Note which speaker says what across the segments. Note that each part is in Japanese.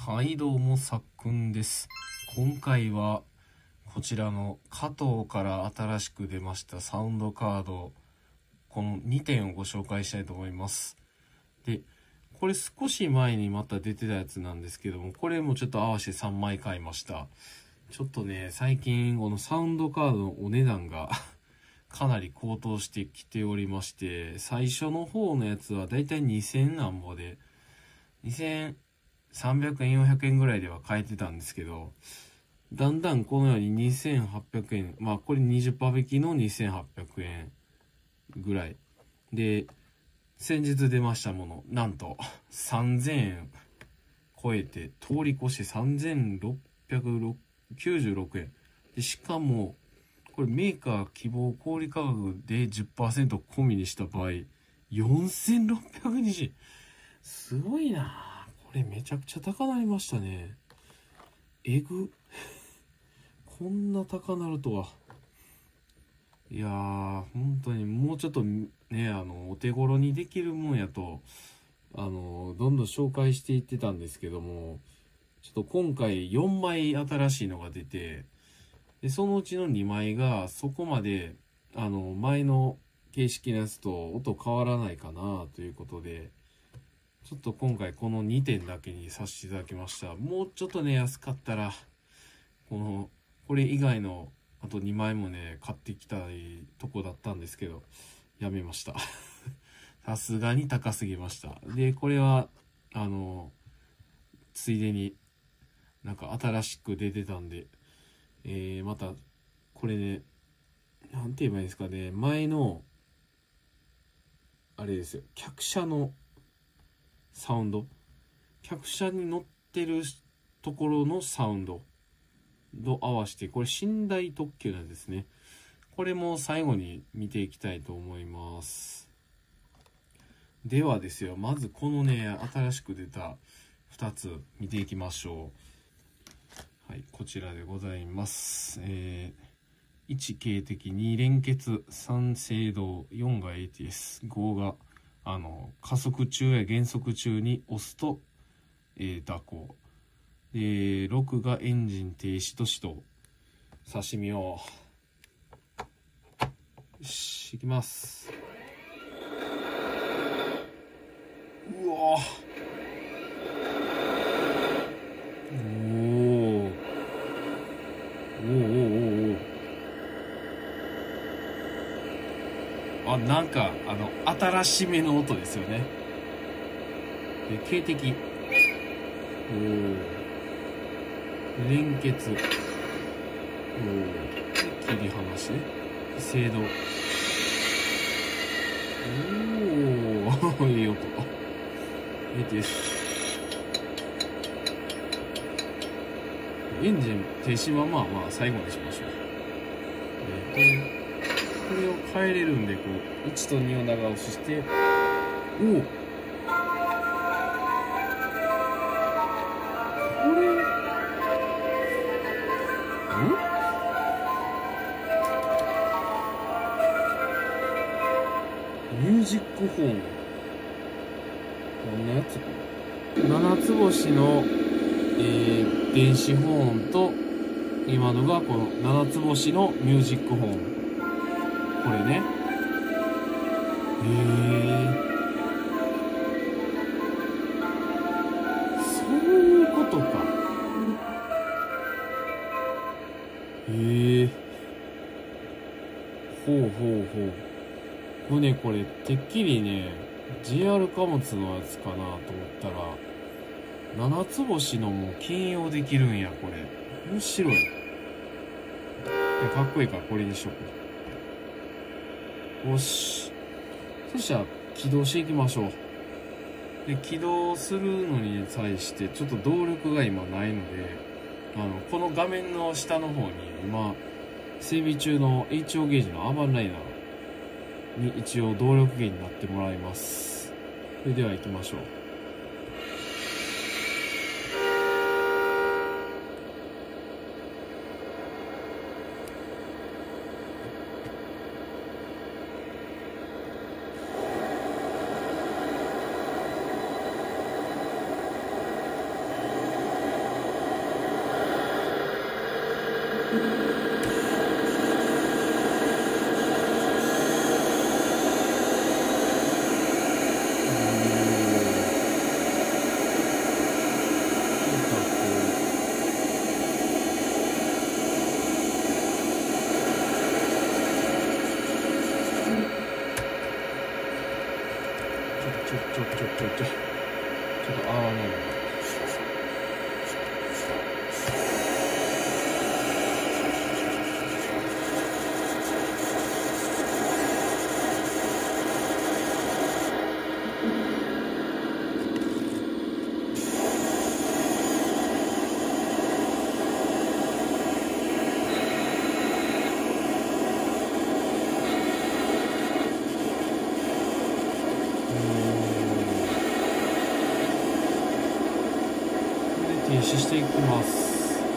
Speaker 1: はい、どうも、さっくんです。今回は、こちらの加藤から新しく出ましたサウンドカード、この2点をご紹介したいと思います。で、これ少し前にまた出てたやつなんですけども、これもちょっと合わせて3枚買いました。ちょっとね、最近このサウンドカードのお値段がかなり高騰してきておりまして、最初の方のやつはだいたい2000なんぼで、2300円、400円ぐらいでは買えてたんですけど、だんだんこのように2800円、まあこれ 20% 引きの2800円ぐらい。で、先日出ましたもの、なんと3000円超えて、通り越して3696円。で、しかも、これメーカー希望小売価格で 10% 込みにした場合、4620円。すごいなぁ。これめちゃくちゃ高なりましたね。こんな高なるとは。いやー、本当にもうちょっとね、お手頃にできるもんやと、どんどん紹介していってたんですけども、ちょっと今回4枚新しいのが出て、で、そのうちの2枚がそこまで、前の形式のやつと音変わらないかなということで、ちょっと今回この2点だけにさせていただきました。もうちょっとね、安かったら、これ以外のあと2枚もね、買ってきたいとこだったんですけど、やめました。さすがに高すぎました。で、これは、ついでになんか新しく出てたんで、また、これね、なんて言えばいいんですかね、前の、あれですよ、客車のサウンド、客車に乗ってるところのサウンドと合わせて、これ寝台特急なんですね。これも最後に見ていきたいと思います。ではですよ、まずこのね、新しく出た2つ見ていきましょう。はい、こちらでございます。1警笛、2連結、3制動、4が ATS、5が加速中や減速中に押すと、蛇行。で、6がエンジン停止と始動。さしてみよう。よし、いきます。うわぁ。なんか、新しめの音ですよね。で、警笛。連結。で、切り離しね。制動。いい音。ATS。エンジン停止はまあまあ最後にしましょう。これを変えれるんで、こう、1と2を長押しして、ミュージックホーン。こんなやつかな。7つ星の、電子ホーンと、今のがこの7つ星のミュージックホーン。これね。そういうことか。これ、てっきりね、JR 貨物のやつかなと思ったら、7つ星のも兼用できるんや、これ。面白い。かっこいいからこれにしよう。よし。そしたら起動していきましょう。で、起動するのに際してちょっと動力が今ないので、この画面の下の方に今、整備中の HO ゲージのアーバンライナーに一応動力源になってもらいます。それでは行きましょう。 ちょっと合わないの。停止していきます。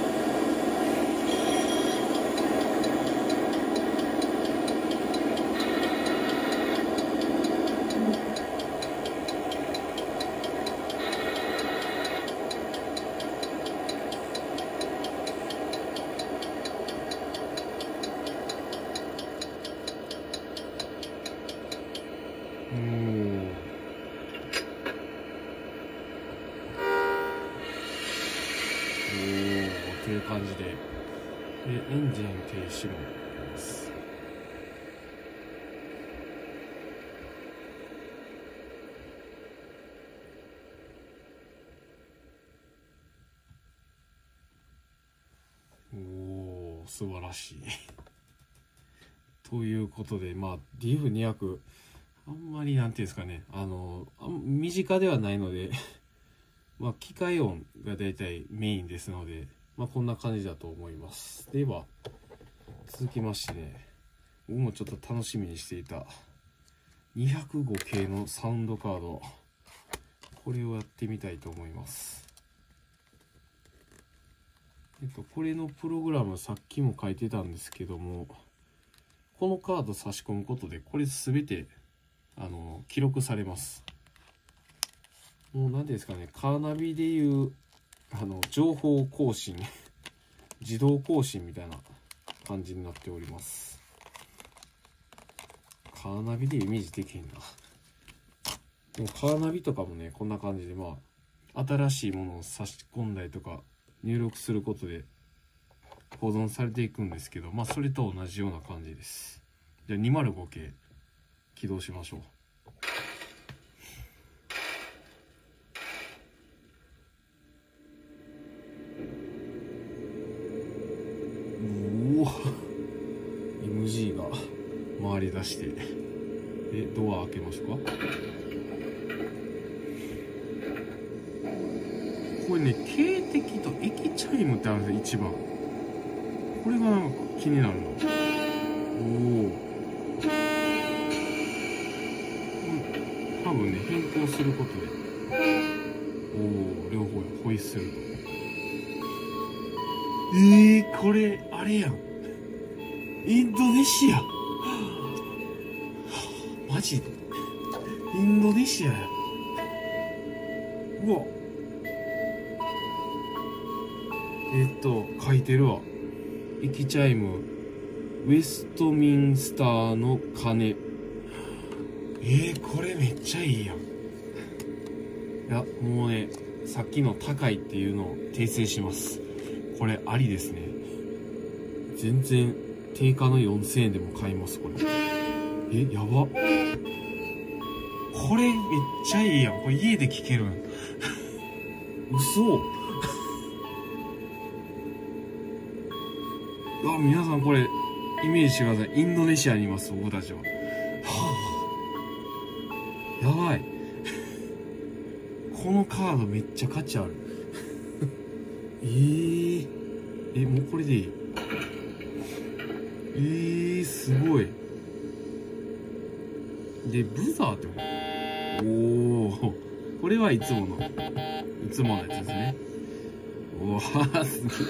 Speaker 1: という感じで、エンジン停止もあります。おー、素晴らしい。ということで、まあ、DF200、あんまりなんていうんですかね、身近ではないので、まあ、機械音がだいたいメインですので、まあ、こんな感じだと思います。では、続きましてね、僕もちょっと楽しみにしていた205系のサウンドカード、これをやってみたいと思います。これのプログラムさっきも書いてたんですけども、このカード差し込むことで、これ全て、記録されます。もう何ですかね、カーナビでいう情報更新自動更新みたいな感じになっております。カーナビでイメージできへんな。でもカーナビとかもね、こんな感じで、まあ新しいものを差し込んだりとか入力することで保存されていくんですけど、まあそれと同じような感じです。じゃあ205系起動しましょう。MG が回り出して、ドア開けますか。これね、警笛と駅チャイムってあるんですよ、一番。これがなんか気になるの。多分ね、変更することで、両方ホイッスルと。これあれやん、インドネシア。マジでインドネシアや。うわ、書いてるわ。駅チャイム、ウェストミンスターの鐘。これめっちゃいいやん。いや、もうね、さっきの高いっていうのを訂正します。これありですね。全然定価の4000円でも買います、これ。やば。これめっちゃいいやん。これ家で聴けるん。嘘。皆さんこれイメージしてください。インドネシアにいます、僕たちは。やばい。このカードめっちゃ価値ある。もうこれでいい。すごい。で、ブザーってこれはいつものやつですね。すげえ。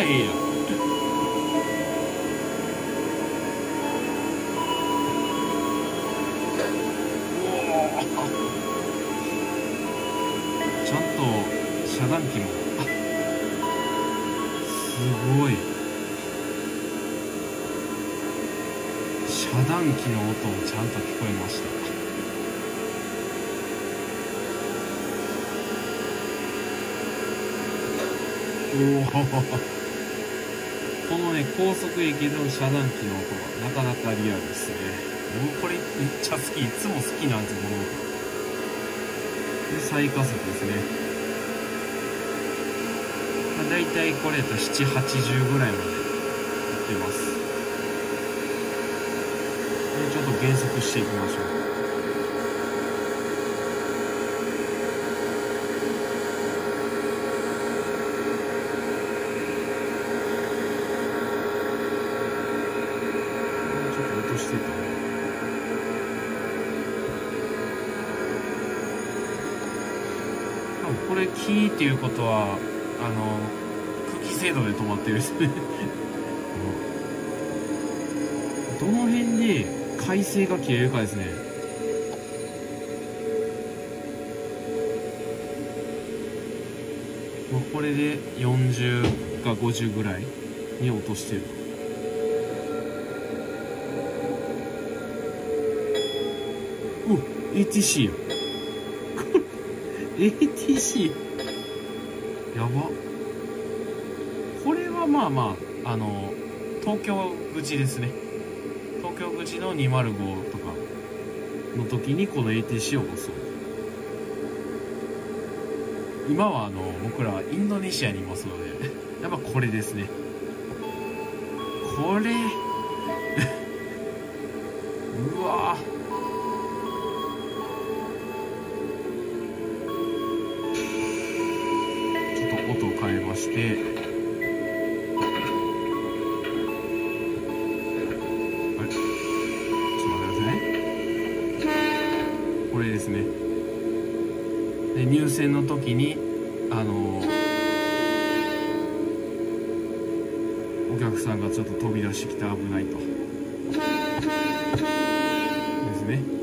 Speaker 1: ええやん。ちゃんと遮断機も、すごい。遮断機の音もちゃんと聞こえました。おお、このね、高速駅の遮断機の音がなかなかリアルですね。僕これめっちゃ好き。いつも好きなんですよ、この音。で、再加速ですね。だいたいこれやったら7、80ぐらいまでいってます。で、ちょっと減速していきましょう。してた。多分これキーっていうことは空気精度で止まってるですねどの辺で回生が切れるかですね。もうこれで40か50ぐらいに落としてる。ATC やATC やば。これはまあまあ東京口ですね。東京口の205とかの時にこの ATC を押そう。今は僕らインドネシアにいますのでやっぱこれですね。これうわー、音を変えまして、あれちょっと待ってくださいね。これですね。で、入線の時にお客さんがちょっと飛び出してきて危ないとですね。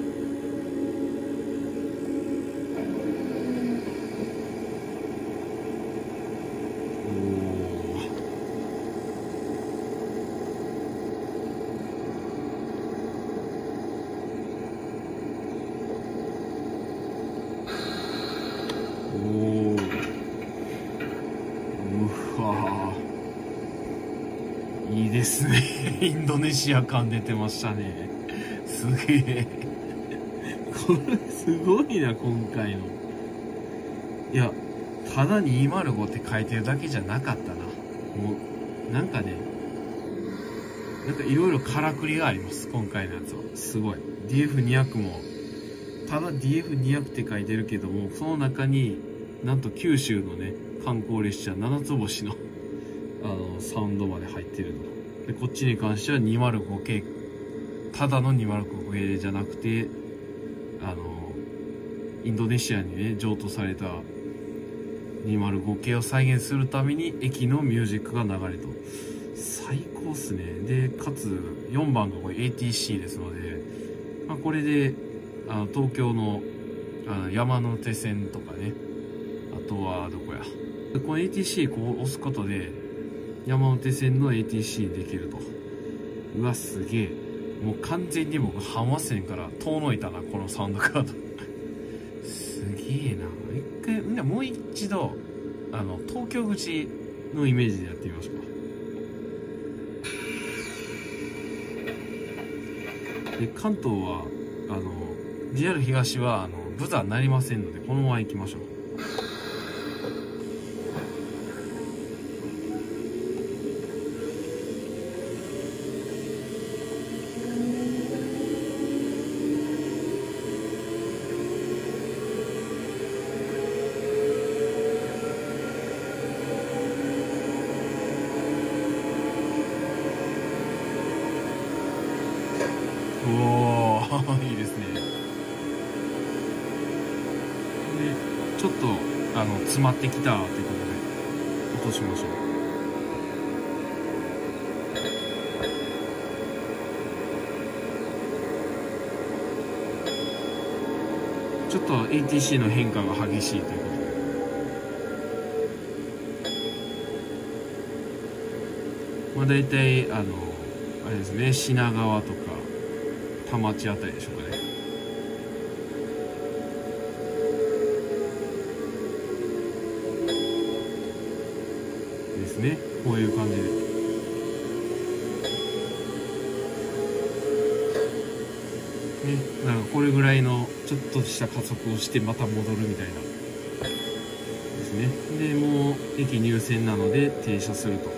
Speaker 1: いいですねインドネシア感出てましたね。すげえこれすごいな、今回の。いや、ただ205って書いてるだけじゃなかったな。もうなんかね、なんかいろいろからくりがあります、今回のやつは。すごい DF200 もただ DF200 って書いてるけども、その中になんと九州のね観光列車7つ星のサウンドまで入ってるので、こっちに関しては205系、ただの205系じゃなくてインドネシアにね譲渡された205系を再現するために駅のミュージックが流れと。最高っすね。でかつ4番がこれ ATC ですので、まあ、これで東京の山手線とかね、あとはどこや、この ATC こう押すことで山手線の ATC にできると。うわすげえ、もう完全に僕阪和線から遠のいたな、このサウンドカードすげえな。一回もう一度東京口のイメージでやってみましょうか。で関東はJR 東はブザーなりませんので、このまま行きましょう。おーいいですね。でちょっと詰まってきたってことで落としましょう。 ちょっと ATC の変化が激しいということで、まあ大体あれですね、品川とか田町あたりでしょうかね。ですね、こういう感じで。ね、なんかこれぐらいのちょっとした加速をしてまた戻るみたいなですね。でもう駅入線なので停車すると。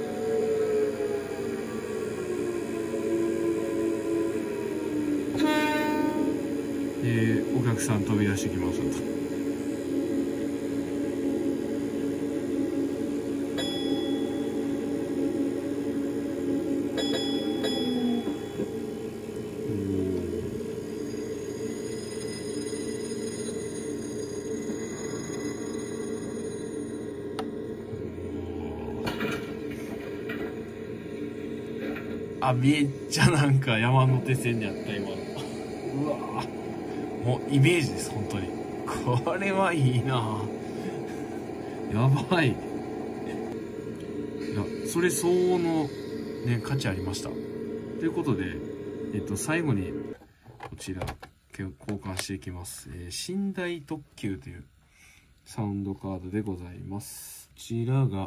Speaker 1: でお客さん飛び出してきましたと。あ、めっちゃなんか山手線にあった今の。うわぁ、もうイメージです本当に。これはいいなぁ。やばい。いや、それ相応のね価値ありました。ということで、最後にこちら交換していきます。寝台特急というサウンドカードでございます。こちらが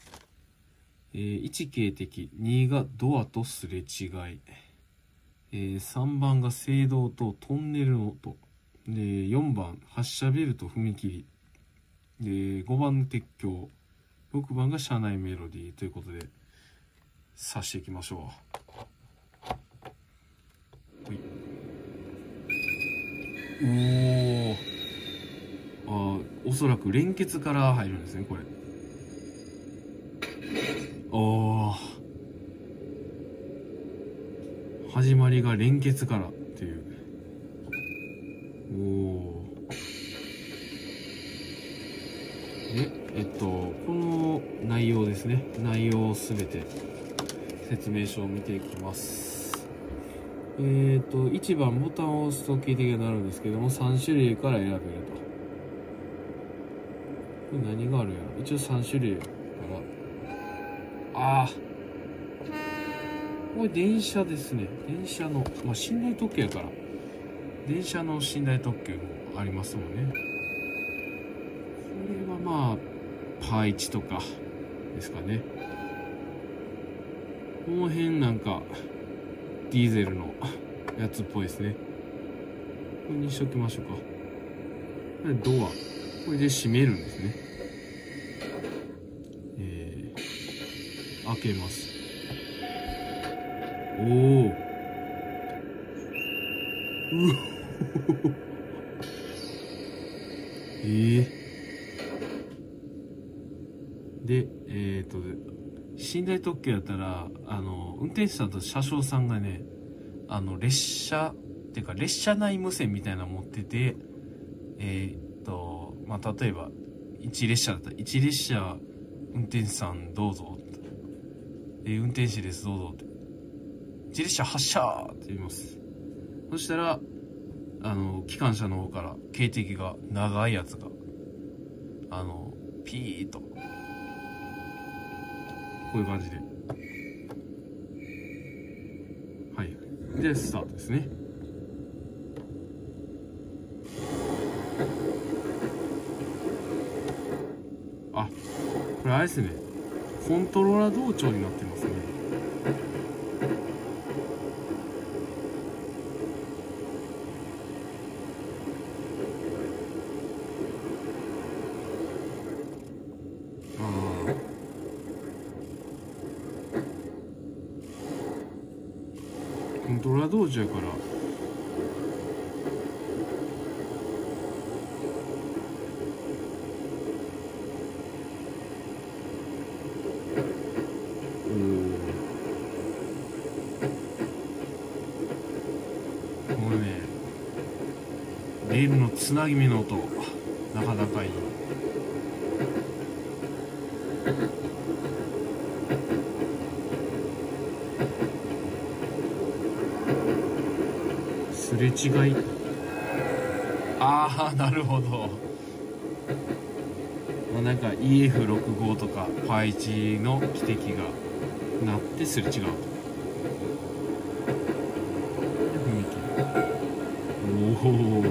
Speaker 1: 1警笛、2がドアとすれ違い、3番が声道とトンネルの音で、4番発車ベルと踏切で、5番鉄橋、6番が車内メロディーということで刺していきましょう。おそらく連結から入るんですねこれ。始まりが連結からっていう。でこの内容ですね、内容をすべて説明書を見ていきます。1番ボタンを押すと警笛が鳴るんですけども、3種類から選べると。これ何があるんやろ。一応3種類から、これ電車ですね。電車の、まあ、寝台特急やから電車の寝台特急もありますもんね。これはまあパー1とかですかね。この辺なんかディーゼルのやつっぽいですね。これにしときましょうか。これドア、これで閉めるんですね。開けます。おお、で、寝台特急やったら運転手さんと車掌さんがね、列車っていうか列車内無線みたいなの持ってて、まあ例えば1列車だったら1列車運転手さんどうぞ、運転士ですどうぞって、1列車発車って言います。そしたら機関車の方から警笛が、長いやつがピーッとこういう感じで、はい、でスタートですね。あ、これあれですね、コントローラー同調になってますね。コントローラー同調やから、このねレールのつなぎ目の音なかなかいい。すれ違い、 ああ、なるほど。まあ、なんか EF65 とかパイチの汽笛がなってすれ違うと。踏切。おお。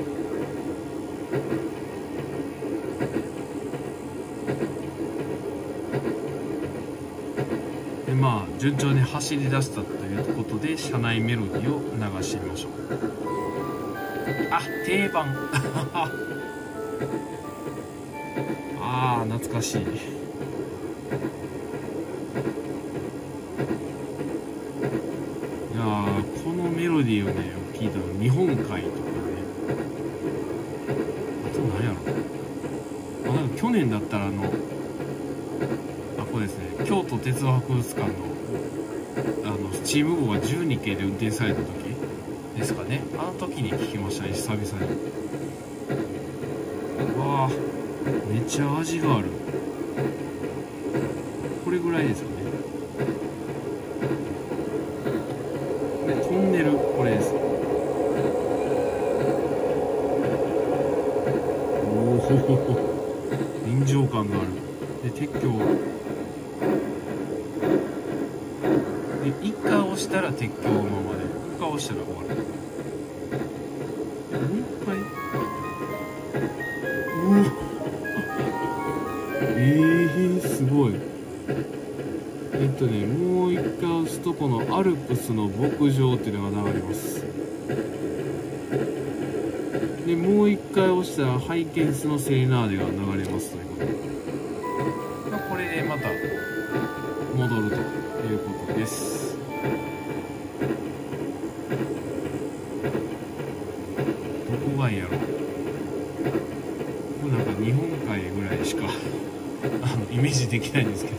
Speaker 1: でまあ順調に走り出したということで車内メロディーを流してみましょう。あ、定番ああ、懐かしい。いやー、このメロディーをね聞いたの日本海とかね、あと何やろ、なんか去年だったらこれですね、京都鉄道博物館のスチーム号が12系で運転された時ですかね、あの時に聞きましたね、久々に。わあ、めっちゃ味がある。これぐらいですよね。でトンネル、これです。おお、臨場感がある。で鉄橋で1回押したら鉄橋のままで、1回押したら終わる。もう1回、すごい。もう1回押すとこのアルプスの牧場っていうのが流れます。でもう1回押したらハイケンスのセレナーデが流れますということで、これでまた戻るということです。どこがいいやろ。これなんか日本海ぐらいしかイメージできないんですけど。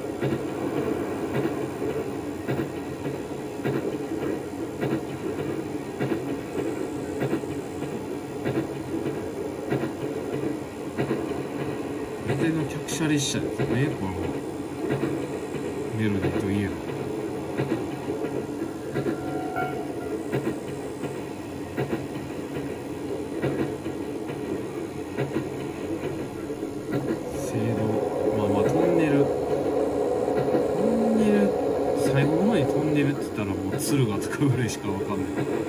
Speaker 1: 大体の客車列車ですよね、このメロディーといえば。最後の方にトンネルって言ったらもう敦賀とかぐらいしかわかんない。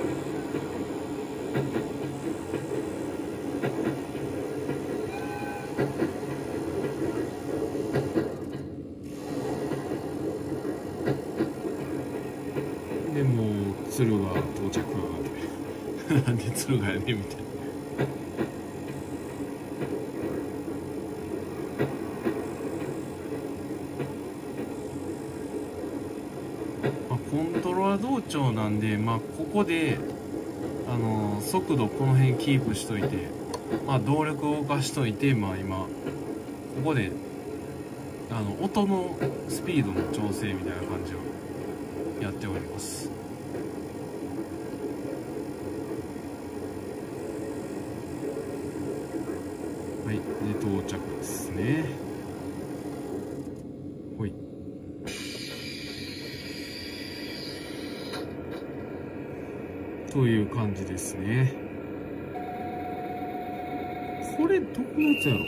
Speaker 1: でもう敦賀到着でなんで敦賀やねんみたいな。コントローラー同調なんで、ここで速度この辺キープしといて、動力を動かしといて、今ここで音のスピードの調整みたいな感じをやっております。はい、で到着ですね。ほい。という感じですね。これどこのやつやろ。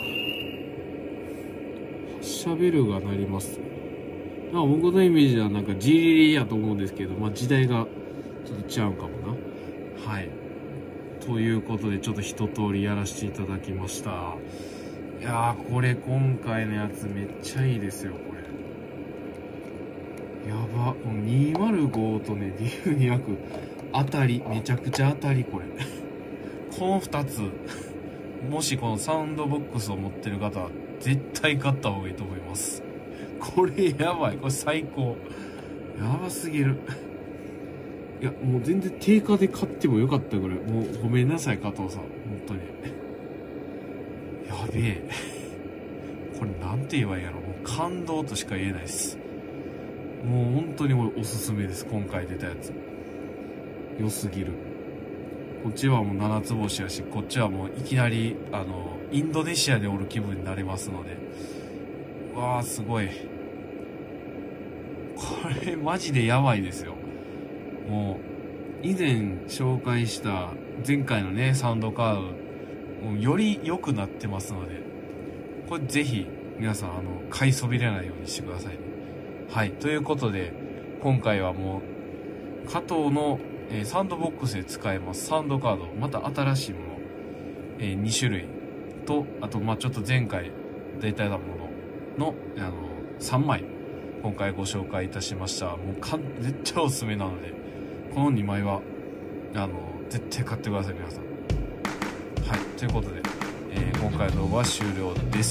Speaker 1: 発射ベルが鳴ります。僕のイメージはなんか G リリやと思うんですけど、時代がちょっと違うかもな。はい。ということでちょっと一通りやらせていただきました。いやー、これ今回のやつめっちゃいいですよ、これ。やば。この205とね、D200 当たり。めちゃくちゃ当たり、これ。この2つ。もしこのサウンドボックスを持ってる方は、絶対買った方がいいと思います。これやばい。これ最高。やばすぎる。いや、もう全然定価で買ってもよかったぐらい。もうごめんなさい、加藤さん。本当に。やべえ。これなんて言えばいいやろ。もう感動としか言えないです。もう本当におすすめです。今回出たやつ。良すぎる。こっちはもう7つ星やし、こっちはもういきなり、インドネシアでおる気分になれますので。わー、すごい。これ、マジでやばいですよ。もう、以前紹介した前回のね、サウンドカード、もうより良くなってますので、これぜひ、皆さん、買いそびれないようにしてくださいね。はい。ということで、今回はもう、加藤の、サウンドボックスで使えますサウンドカード、また新しいもの、2種類と、あと、ちょっと前回出たものの、3枚、今回ご紹介いたしました。もう絶対おすすめなので、この2枚は、絶対買ってください、皆さん。はい。ということで、今回の動画は終了です。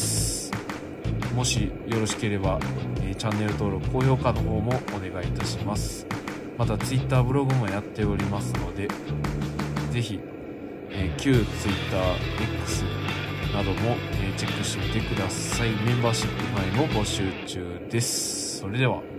Speaker 1: もしよろしければ、チャンネル登録、高評価の方もお願いいたします。また Twitter、ブログもやっておりますので、ぜひ、旧 Twitter、X なども、チェックしてみてください。メンバーシップ会も募集中です。それでは。